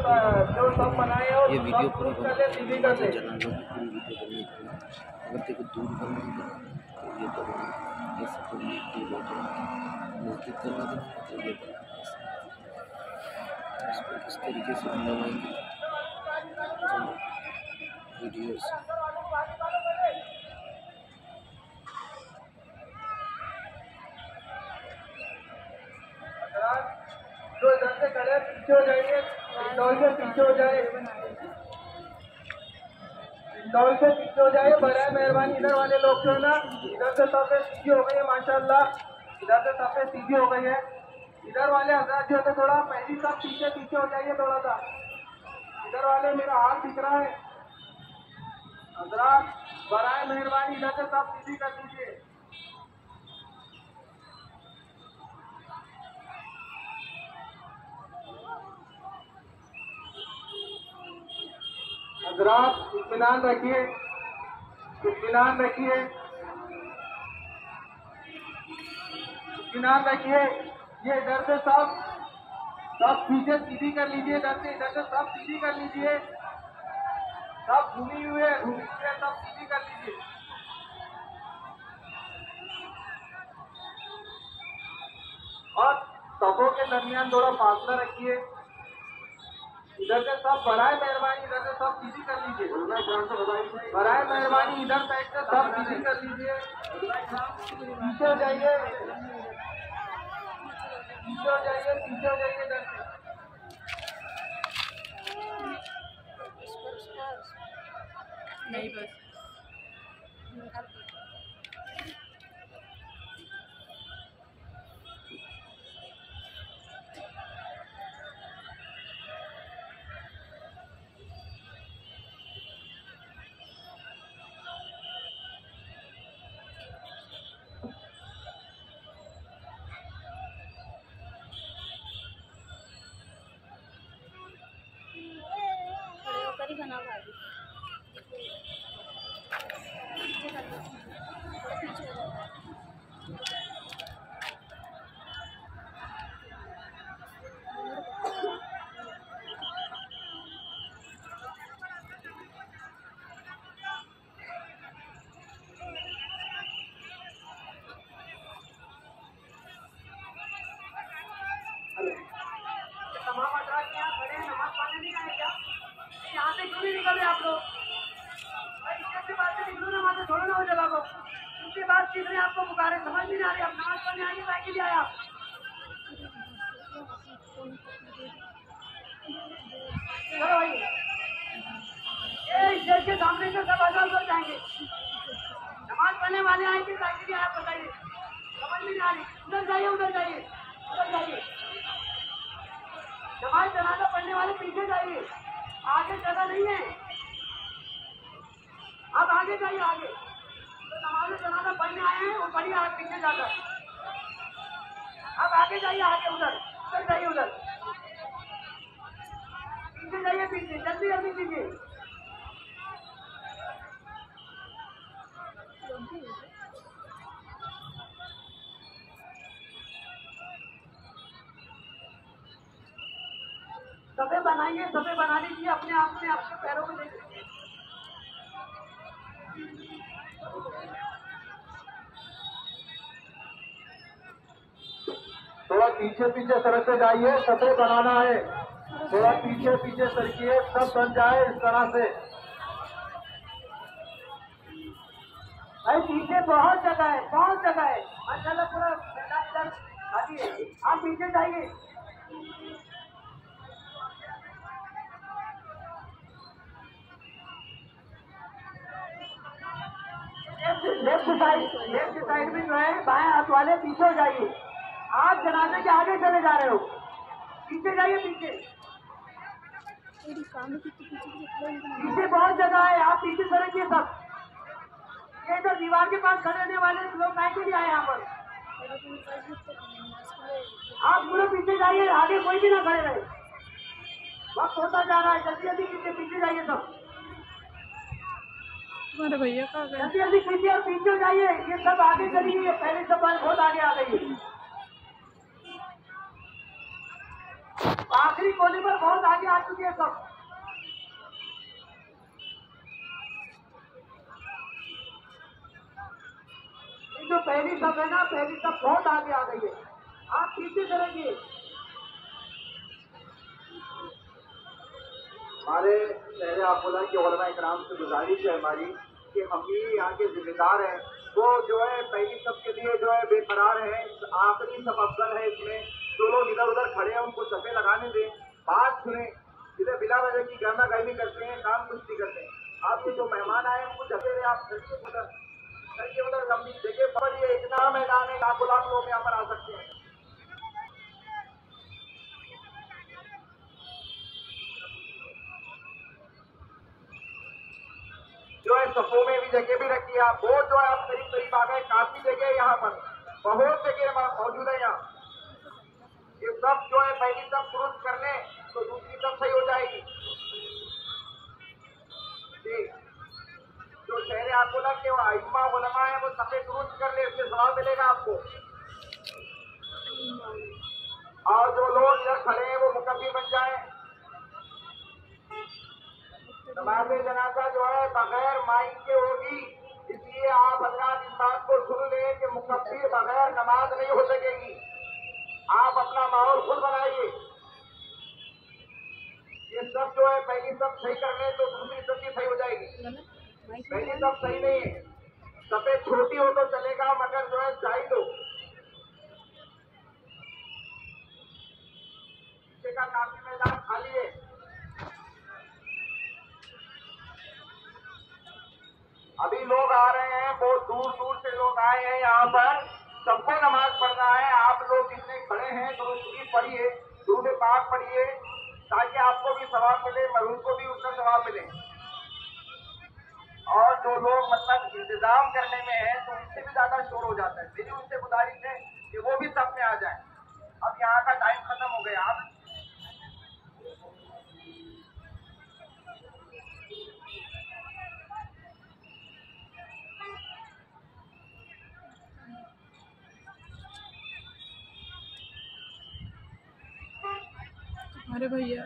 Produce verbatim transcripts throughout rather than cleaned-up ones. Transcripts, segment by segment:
जो सब बनाए हो ये वीडियो पूरी कर सीधी कर दे। जनाजों की पूरी वीडियो बननी चाहिए। अगर तेरे को दूर करना है तो ये करो, ऐसे तो दूर हो जाएगी। नज़दीक करना है तो ये करो। इसको किस तरीके से बनवाएंगे वीडियोस। जो इधर से करे पीछे हो जाइए, इंदौर से पीछे हो जाए, इंदौर से पीछे हो जाए। बड़ा मेहरबानी इधर वाले लोग जो है ना, इधर से सफेद सीधी हो गई है माशाल्लाह, इधर से सफेद सीधी हो गई है। इधर वाले हजरत जो है थोड़ा पहली सब पीछे पीछे हो जाइए थोड़ा सा। इधर वाले मेरा हाथ दिख रहा है हजरत, बड़ा मेहरबानी इधर से सब सीधी कर दीजिए। हजरात इत्मीनान रखिए, इत्मीनान रखिए, इत्मीनान रखिए। ये इधर से सब सब पीछे सीधी कर लीजिए, इधर से इधर से सब सीधी कर लीजिए। सब घूमी हुए घूमी हुए सब सीधी कर लीजिए। और सबों के दरमियान थोड़ा फासला रखिए। इधर से सब बढ़ाए मेहरबानी, इधर से सब सीधी कर लीजिए। बढ़ाए मेहरबानी इधर साइड से सब सीधी कर लीजिए। पीछे हो जाइए, पीछे हो जाइए, पीछे हो जाइए इधर से। नहीं बस खड़े होकर ही बना भाभी। तमाम हजरात यहाँ खड़े हैं, नमाज पढ़ने नहीं आए क्या? यहाँ से क्यों नहीं निकल रहे आप लोग? भाई इज्जत से बात से निकलो ना, वहाँ से छोड़ो ना वो जगह को। उनकी बात सीख रहे हैं, आपको पुकारे समझ नहीं आ रही। आप नमाज पढ़ने आएंगे तो के लिए आया आप। चलो भाई, ये इज्जत के सामने से सब आजाद हो जाएंगे। नमाज पढ़ने वाले आएंगे तो के लिए आया बताइए, समझ नहीं आ रही। उधर जाइए, उधर जाइए, उधर जाइए। नमाज जनाजा पढ़ने वाले पीछे जाइए, आगे जगह नहीं है। अब आगे जाइए, आगे तो नमाज जनाजा पढ़ने आए हैं वो पढ़िए आप पीछे जाकर। अब आगे जाइए, आगे उधर उधर जाइए, उधर पीछे जाइए, पीछे जल्दी जल्दी कीजिए। सफे बनाइए, सफे बना लीजिए अपने आप में, आपके पैरों में देख लीजिए। थोड़ा पीछे पीछे सरकते जाइए, सफे बनाना है। थोड़ा पीछे पीछे सरकिए, सब बन जाए इस तरह से। भाई पीछे बहुत जगह है, बहुत जगह है माशाल्लाह, पूरा इधर खाली है। आप पीछे जाइए। लेफ्ट साइड, लेफ्ट साइड में जो है बाएं हाथ वाले पीछे हो जाइए। आप जनाजे के आगे चले जा रहे हो, पीछे जाइए, पीछे पीछे बहुत जगह है, आप पीछे सरकिए सब। ये तो दीवार के पास खड़े होने वाले लोग काहे के लिए आए यहाँ पर? आप पूरे पीछे जाइए, आगे कोई भी ना खड़े रहे। वक्त होता जा रहा है, जल्दी जल्दी पीछे पीछे जाइए सब। तुम्हारे भैया का गया। जल्दी जल्दी पीछे और पीछे हो जाइए, ये सब आगे चली गई है, पहले सब बहुत आगे आ गई है। आखिरी कोने पर बहुत आगे आ चुकी है सब। ये जो पहली सब है ना, पहली सब बहुत आगे आ गई है, आप पीछे करेंगे। हमारे शहर अकोला के उलमा इकराम से गुजारिश है हमारी कि हम भी यहाँ के जिम्मेदार हैं, वो जो है पहली सब के लिए जो है बेकरार है, आखिरी सब अफसर है, इसमें जो लोग इधर उधर खड़े हैं उनको सफे लगाने दें, बात सुने। इधर बिला वजह की गर्मा गर्मी करते हैं, काम कुछ नहीं करते हैं। आपके जो मेहमान आए उनको जगह रहे, आप सड़के उधर सड़के उधर लंबी जगह पर, ये इतना मैदान है, लाखों लाख लोग यहाँ पर आ सकते हैं। जो है सफों में भी जगह भी रखी है, आप बहुत जो है आप करीब करीब आ गए, काफी जगह है यहाँ पर, बहुत जगह मौजूद है यहाँ। ये सब जो है पहली सब दुरुस्त कर ले तो दूसरी सब सही हो जाएगी। जी, जो शहर अकोला के आइम्मा उलमा है वो सफे दुरुस्त कर ले, इससे सवाब मिलेगा आपको। और जो लोग इधर खड़े हैं वो मुकम्मल बन जाए। नमाज जनाजा जो है बगैर माइक के होगी, इसलिए आप हजरात इस बात को सुन लें कि मुकम्मल बगैर नमाज नहीं हो सकेगी। आप अपना माहौल खुद बनाइए। ये सब जो है पहली सब सही कर ले तो दूसरी सब भी सही हो जाएगी। पहली सब सही नहीं है, सफेद छोटी हो तो चलेगा मगर जो है जायद हो। पीछे का काफी मैदान खाली है। अभी लोग आ रहे हैं, बहुत दूर दूर से लोग आए हैं यहाँ पर, सबको नमाज पढ़ना है। आप लोग जितने खड़े हैं दुरूद शरीफ पढ़िए, दुरूद पाक पढ़िए, ताकि आपको भी सवाब मिले, मरूद को भी उसका सवाब मिले। और जो लोग मतलब इंतजाम करने में है तो उनसे भी ज्यादा शोर हो जाता है। मेरी उनसे गुजारिश है कि वो भी सब में आ जाए। अब यहाँ का टाइम खत्म हो गया। आप अरे भैया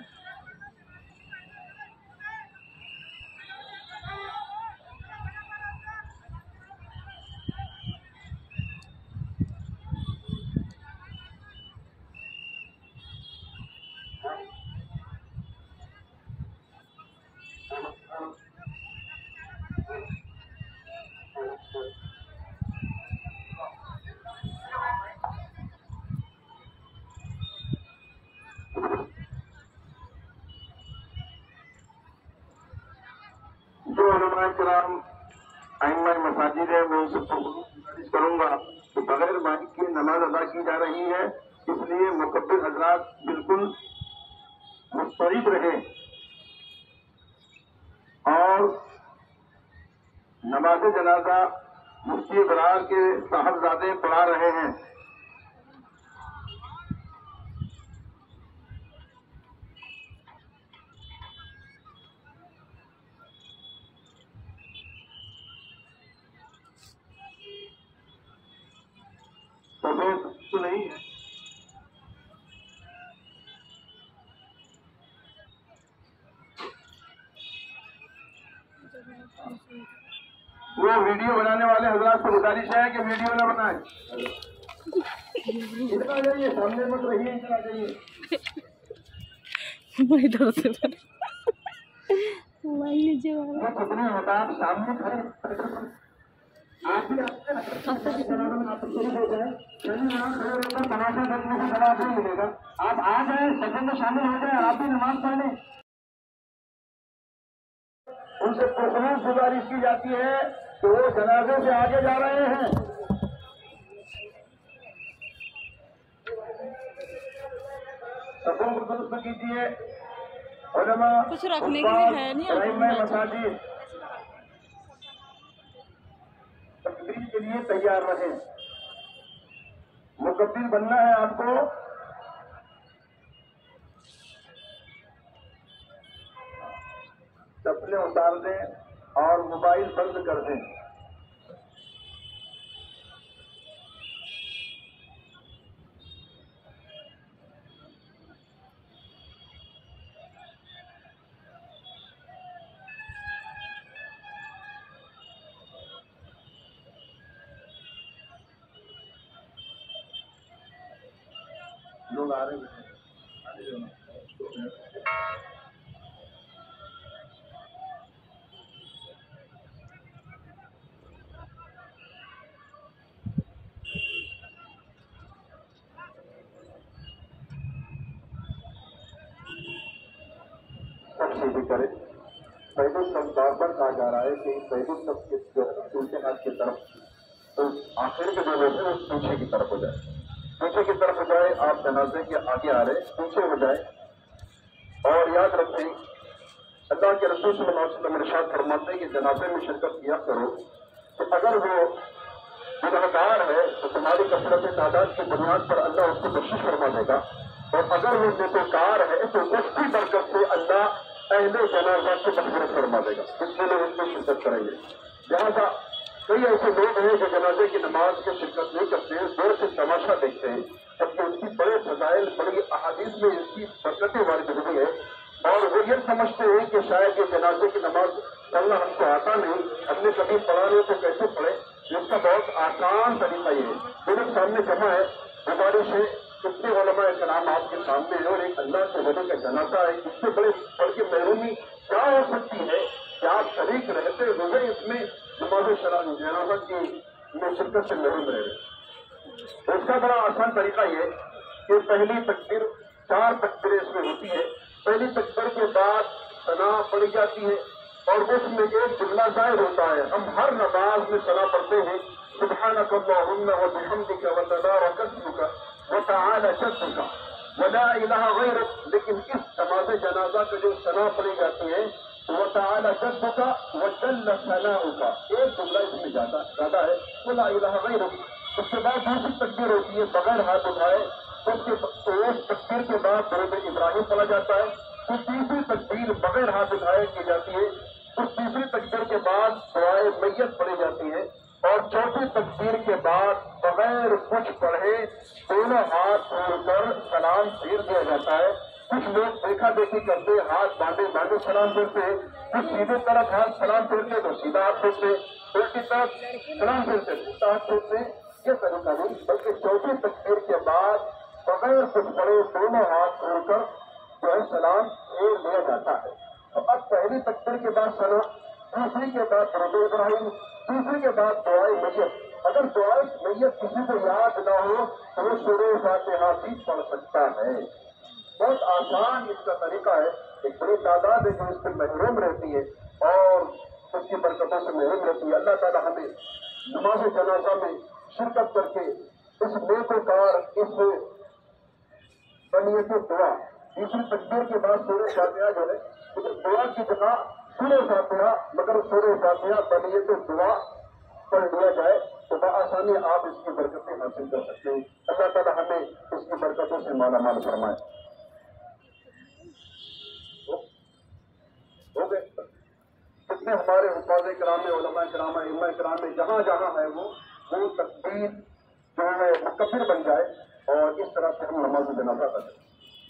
जो उलमा किराम आइम्मा मसाजिद है मैं उनसे गुजारिश करूंगा कि बगैर माइक की नमाज अदा की जा रही है, इसलिए मुकब्बिर हजरात बिल्कुल मुस्तैद रहे और नमाज जनाजा मुफ्ती बरार के साहबजादे पढ़ा रहे हैं। सफेद तो नहीं है, वो वीडियो बनाने वाले हजरात से गुजारिश है कि वीडियो न बनाए। इधर आ जाइए, सामने मत रहिए, इधर आ जाइए। इधर से मोबाइल नीचे वाला कुछ नहीं होता, आप सामने खड़े आप भी आपसे आप शुरू हो जाए, तमाशा देखने से बड़ा असर मिलेगा। आप आ जाए, सफर में शामिल हो जाए, आप भी नमाज पढ़ लें। उनसे पुरखलूस गुजारिश की जाती है कि वो जनाजे से आगे जा रहे हैं। सफों को दुरुस्त कीजिए। उलमा कुछ रखने के लिए है नहीं आपके पास? मसाजिद तकबीर के लिए तैयार रहें। मुकब्बिर बनना है आपको। चप्पलें उतार दें और मोबाइल बंद कर दें। लोग आ रहे हैं। सब सीधी करे। पहले सब बार बार कहा जा रहा है कि पहले सब पीछे हाथ की तरफ, तो आखिर के जो लोग हैं वो पीछे की तरफ हो जाए, पीछे की तरफ हो जाए। आप जनाजे के आगे आ रहे पीछे हो जाए। और याद रखें, अल्लाह के रसूल सल्लल्लाहु अलैहि वसल्लम इरशाद फरमाते हैं कि जनाजे में शिरकत किया करो, तो अगर वो गुनहगार है तो तुम्हारी कसरत तादाद की बुनियाद पर अल्लाह उसको बख्शिश फरमा देगा, और अगर वो नेकोकार है तो उसकी बरकत से अल्लाह अहले जनाजा को मग़फ़िरत फरमा देगा, इसलिए लोग उसमें शिरकत करेंगे। लिहाजा कई ऐसे लोग हैं जो जनाजे की नमाज में शिरकत नहीं करते हैं, दूर से तमाशा देखते हैं, जबकि उसकी बड़े फजाइल, बड़ी अहादीस में इसकी बरकतें वारिद हुई है, और वो ये समझते हैं कि शायद ये जनाजे की नमाज पढ़ना हमको आता नहीं, हमने कभी पढ़ा नहीं तो कैसे पढ़े। इसका बहुत आसान तरीका ये है, मेरे सामने जमा है गुजारिश है, कितने उलमा कराम आपके सामने है और एक अल्लाह के वली का जनाजा है, इससे बड़े बढ़ के महरूमी क्या हो सकती है कि आप शरीक रहते हुए इसमें नमाज जनाजा की में शिरकत से महरूम रह रहे। इसका बड़ा आसान तरीका ये कि पहली तकबीर, चार तकबीरें इसमें होती है। पहली तकबीर के बाद सना पढ़ी जाती है और उसमें एक जुमला जाहिर होता है। हम हर नमाज में सना पढ़ते हैं, सुब्हानक अल्लाहुम्मा व बिहम्दिका व तबारक अस्मुका व तआला जद्दुका व ला इलाहा गैरुक, लेकिन इस नमाज जनाजा का जो सना पढ़ी जाती है व तआला जद्दुका व जल्ल सनाउका, एक जुमला इसमें ज्यादा ज्यादा है, व ला इलाहा गैरुक। उसके बाद दूसरी तकबीर होती है बगैर हाथ उठाए, उसके एक तकबीर के बाद दरूद इब्राहिम पढ़ा जाता है, फिर तीसरी तकबीर बगैर हाथ उठाए की जाती है, उस तीसरी तकबीर के बाद दुआए मैयत पढ़ी जाती है, और चौथी तकबीर के बाद बगैर कुछ पढ़े दोनों हाथ जोड़कर सलाम फेर दिया जाता है। कुछ लोग देखा देखी करते, हाथ बांधे बांधे सलाम फेरते हैं, कुछ सीधे तरफ हाथ सलाम फेरते तो सीधा हाथ फेरते, उल्टी तरफ सलाम फेरते उल्टा हाथ फेरते। ये तरीका नहीं, बल्कि चौथी तकबीर के बाद बगैर कुछ पढ़े दोनों हाथ जोड़कर जो है सलाम फेर लिया जाता है। तो अब पहली तकबीर के बाद सना, दूसरी के बाद दरूद इब्राहिम, तीसरी के बाद दुआए मैयत। अगर दुआए मैयत किसी को याद ना हो तो वो सूरह फातिहा भी पढ़ सकता है। बहुत आसान इसका तरीका है। एक बड़ी तादाद है जो इससे महरूम रहती है और उसकी बरकतों से महरूम रहती है। अल्लाह ताला हमें नमाज जनाजा में शिरकत करके इस नेकोकार, इस बनियत दुआ, तीसरी तकबीर के बाद सूरह फातिहा जो है, दुआ की जगह सूरह फातिहा, मगर सूरह फातिहा बनियत दुआ पढ़ लिया जाए तो बआसानी आप इसकी बरकतें हासिल कर सकते हैं। अल्लाह ताला हमें इसकी बरकतों से माला माल फरमाए। हो गए कितने हमारे हुफ़ाज़ किराम, उलमा किराम, इमाम किराम में जहाँ जहाँ है वो वो तकबीर जो है मुकब्बिर बन जाए और इस तरह से हम नमाज जनाजा कर सकते।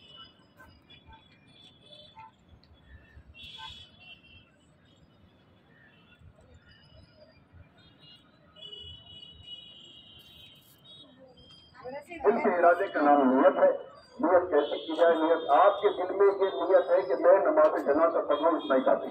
दिल के इरादे का नाम नियत है। नियत कैसे की जाए? नियत आपके दिल में ये नियत है कि मैं नमाज जनाजा पढ़ रहा हूँ, इतना ही काफी।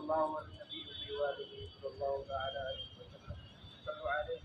सल्लल्लाहु अलैहि वसल्लम सल्लल्लाहु अलैहि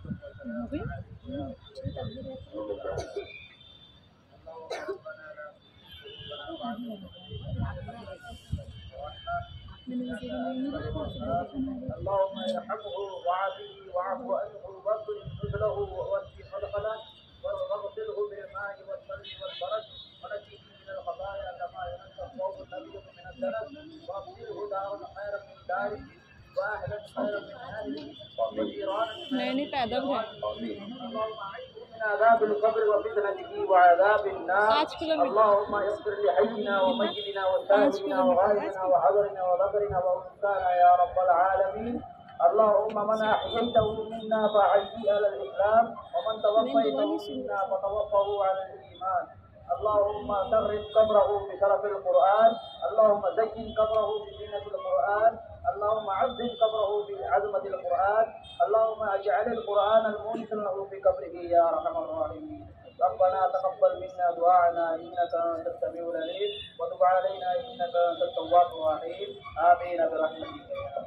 اللهم ارحمه وعافه واعف عنه واغفر نزله ووسع مدخله واغسله بالماء والثلج والبرد ونجيه من الخطايا كما ينقى الثوب الابيض من الدنس واغسله دارا خيرا من داره واهلا خيرا من اهله وجيرانا नहीं नहीं पैदल है اللهم اعذه من عذاب القبر وفتنته وعذاب النار पाँच किलोमीटर اللهم اغفر لحينا وميتنا وشاهدنا وغائبنا وحضرنا وذكرنا وانثانا يا رب العالمين. اللهم من احييته منا فاحيه على الاسلام ومن توفيته منا فتوفه على الايمان. اللهم شرف قبره بشرف القران. اللهم زين قبره بزينه القران. اللهم عظم قبره بعظمه القران. اللهم اجعل القران المونس له في قبره يا ارحم الراحمين. ربنا تقبل منا دعاءنا انك انت السميع العليم وتب علينا انك انت التواب الرحيم. امين برحمتك يا رب.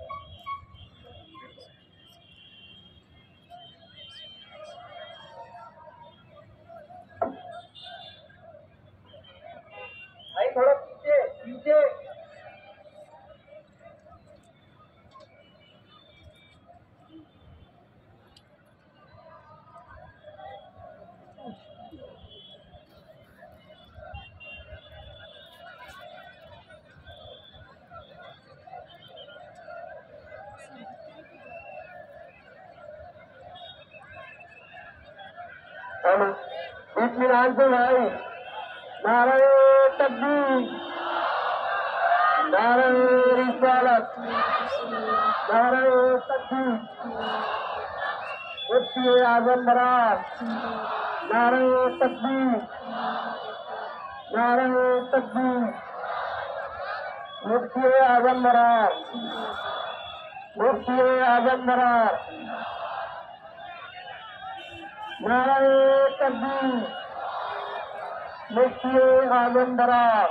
भाई थोड़ा पीछे पीछे इत्मीनान से भाई नारे तकबीर नारे रिसालत नारे तकबीर मुफ्ती आजम बरार नारे तकबीर नारे तकबीर मुफ्ती आजम बरार मुफ्ती आजम बरार नारे तकबीर मुफ्ती आजम बरार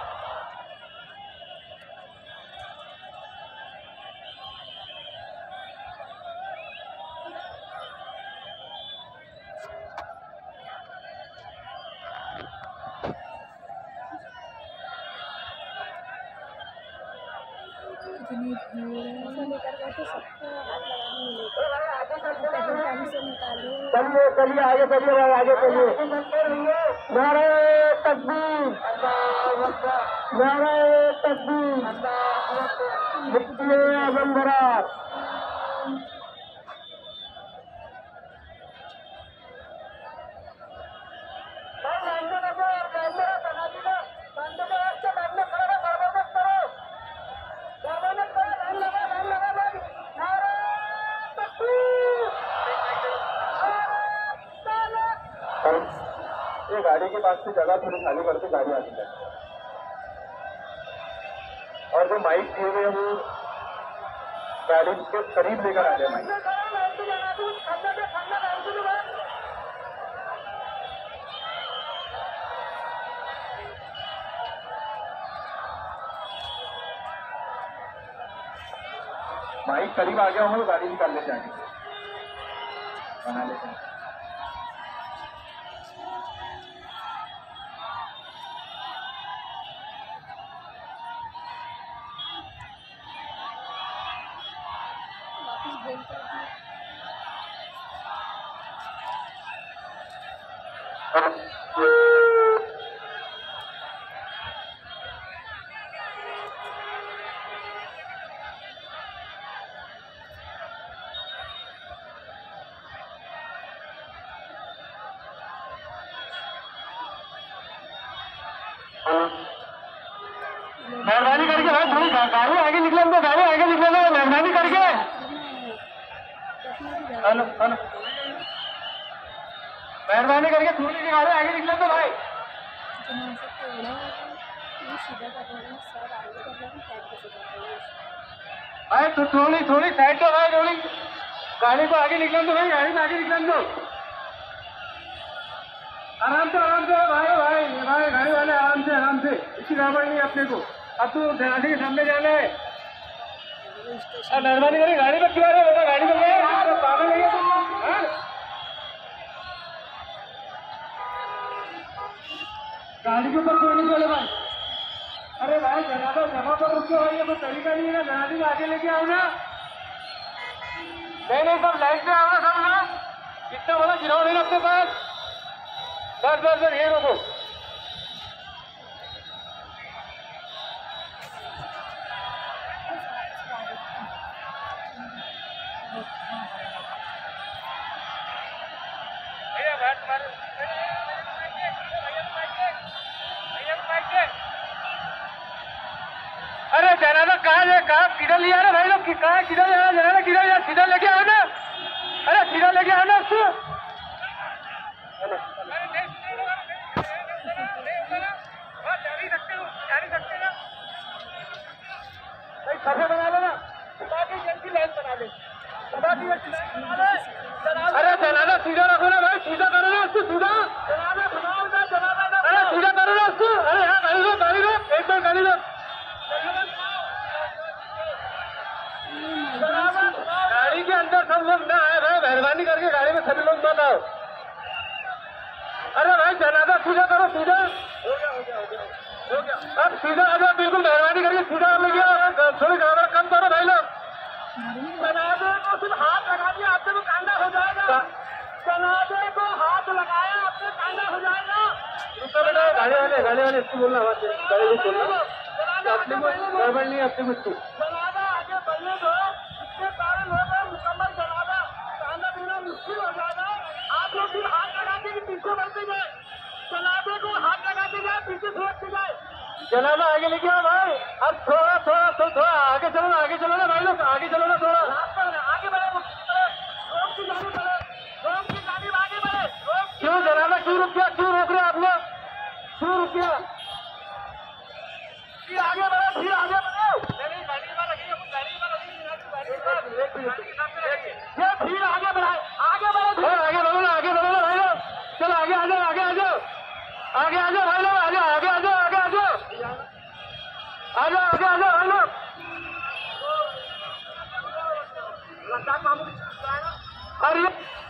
इतनी भीड़ है लेकर गए तो सबको हाथ लगाने मिलेगा से निकालो चलिए चलिए आगे चलिए भाई आगे चलिए नारे तकबीर नारे तकबीर मुफ्ती आजम बरार ये गाड़ी के पास से जगह थोड़ी खाली करके गाड़ी आती है और जो माइक दिए हुए वो गाड़ी के करीब लेकर आ जाए माइक। माइक करीब आ गया हो गाड़ी निकाल ले जाएंगे बना लेते हैं। मेहरबानी करके भाई थोड़ी गाड़ी आगे निकले तो गाड़ी आगे निकले तो मेहरबानी करके हेलो हेलो मेहरबानी करके थोड़ी सी गाड़ी आगे निकले तो भाई भाई तो थोड़ी थोड़ी साइड तो भाई थोड़ी गाड़ी को आगे निकले तो भाई गाड़ी को आगे निकले तो आराम से आराम से भाई भाई भाई गाड़ी वाले आराम से आराम से इसी गड़बड़ नहीं अपने को। अब तू गाड़ी के सामने जाना है वो स्टेशन। मेहरबानी करी गाड़ी में क्यों आ रहे हो बेटा? गाड़ी में गए पागल है तुम? गाड़ी के ऊपर क्यों नहीं चले भाई? अरे भाई जनाजा जमा पर रुके भाई, ये कोई तरीका नहीं है ना। जनाजे आगे लेके आओ ना। नहीं नहीं सब लाइन पे आओ ना सब लोग। इतना बड़ा गिराव नहीं अपने पास। सर सर सर ये रोको। अरे जनाजा कहाँ ले कहाँ किधर लिया ना भाई लोग? कहाँ किधर जाना जनाजा? किधर जा? सीधा लेके आओ ना। अरे सीधा लेके आओ ना उसको। सफे बना लो ना, जल्दी लाइन बना ले। अरे जनाजा सीधा रखो ना भाई, सीधा करो ना उसको, सीधा। अरे सीधा करो ना उसको। अरे हाँ गाड़ी दो गाड़ी दो एक बार गाड़ी दो। गाड़ी के अंदर सब लोग ना आए भाई, मेहरबानी करके गाड़ी में सभी लोग मत आओ। अरे भाई जनाजा सीधा करो, सीधा हो गया हो गया हो गया हो गया। अब सीधा आ जाओ, बिल्कुल मेहरबानी करके सीधा ले गया। थोड़ी गड़बड़ कम करो भाई लोग। जनाजे को सिर्फ हाथ लगा दिया आपसे तो कांदा हो जाएगा। जनाजे को हाथ लगाया आपसे कांदा हो जाएगा। रुको बेटा, गाड़ी वाले गाड़ी वाले इसको बोलना, गाड़ी को बोलना अपने को गड़बड़ नहीं, अपने कुछ जनाजा आगे बढ़ने दो। इसके कारण होगा मुकम्मल जनाजा कांदा देना मुश्किल हो जाएगा। आप लोग भी हाथ लगाते कि पीछे बढ़ते जाए, जनाजे को हाथ लगाते जाए, पीछे छोड़ते जाए। जनाजा आगे लेके आओ भाई। अब थोड़ा थोड़ा थोड़ा थोड़ा आगे चलो ना, आगे चलो ना भाई लोग, आगे चलो ना थोड़ा। आगे बढ़े, रोक की गाड़ी बढ़े, रोक की गाड़ी आगे बढ़े। क्यों जनाजा क्यों रुक गया? क्यों रोक रहे आप लोग? क्यों रुक गया? फिर आगे बढ़ो, फिर आगे बढ़ो। ये फिर आगे बढ़ाए, आगे बढ़ो, आगे बढ़ो ना, आगे बढ़ो ना भाई लोग। चलो आगे आ जाओ, आगे आ जाओ, आगे आ जाओ भाई लोग, आगे आगे आ जाओ, आगे आ जाओ, आ जाओ आगे आ जाओ भाई लोग। अरे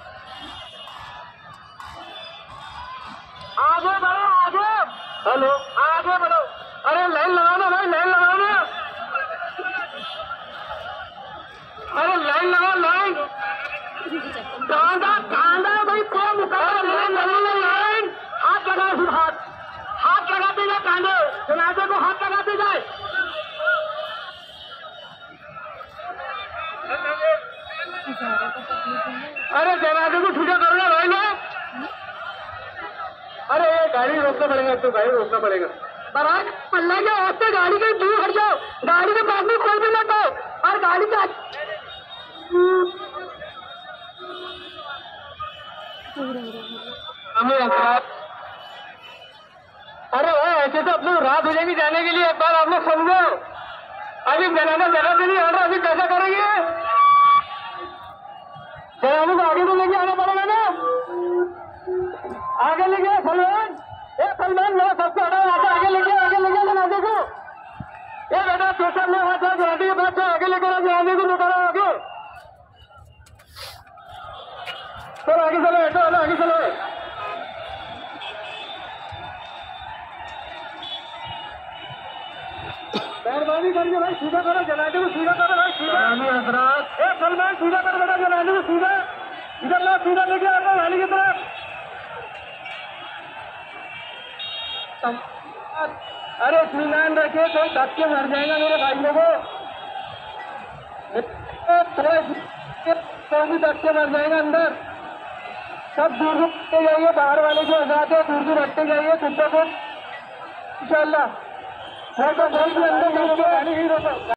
आगे बढ़ो, आगे हेलो आगे बढ़ो। अरे लाइन लगाओ ना भाई, लाइन लगाओ ना। अरे लाइन लगाओ, लाइन कांदा कांदा भाई पूरा मुकाबला लाइन लगाओ, लाइन हाथ लगाओ, फिर हाथ हाथ लगाते जाए, कांदे जनाजे को हाथ लगाते जाए। अरे जनाजे को छूटा करो ना भाई लोग। अरे ये गाड़ी रोकना पड़ेगा, तो गाड़ी रोकना पड़ेगा। बराबर पल्ला के वास्ते गाड़ी के दूर हट जाओ, गाड़ी के पास में कोई भी मत हो। और गाड़ी का अरे भाई ऐसे तो अपने रात हो जाएगी जाने के लिए। एक बार आप लोग समझो, अभी जनाना जगह से नहीं आ रहा, अभी कैसा करेंगे? जनाने को आगे तो लेके आना पड़ेगा ना, आगे लेके आओ सलमान। ए सलमान मेरा सबसे हटा आता, आगे लेके आगे लेके जनाजे को। ये बेटा स्टेशन में वहां जनाजे के बाद आगे लेकर आ, जनाजे को लेकर आओ आगे। चलो आगे चलो, ऐसा वाला आगे चलो। मेहरबानी करके भाई सीधा करो, जनाजे को सीधा करो भाई, सीधा हजरात। ए सलमान सीधा करो बेटा, जनाजे को सीधा इधर लो, सीधा लेके आओ वाली की तरफ। अरे इत्मीनान रखे, कोई धक्के के मर जाएगा मेरे भाइयों को। तो भी धक्के मर जाएगा अंदर। सब दूर दूर हटते जाइए, बाहर वाले जो हजरात है दूर दूर हटते जाइए, कुत्ते को इंशाल्लाह। अंदर गाड़ी ही रोको।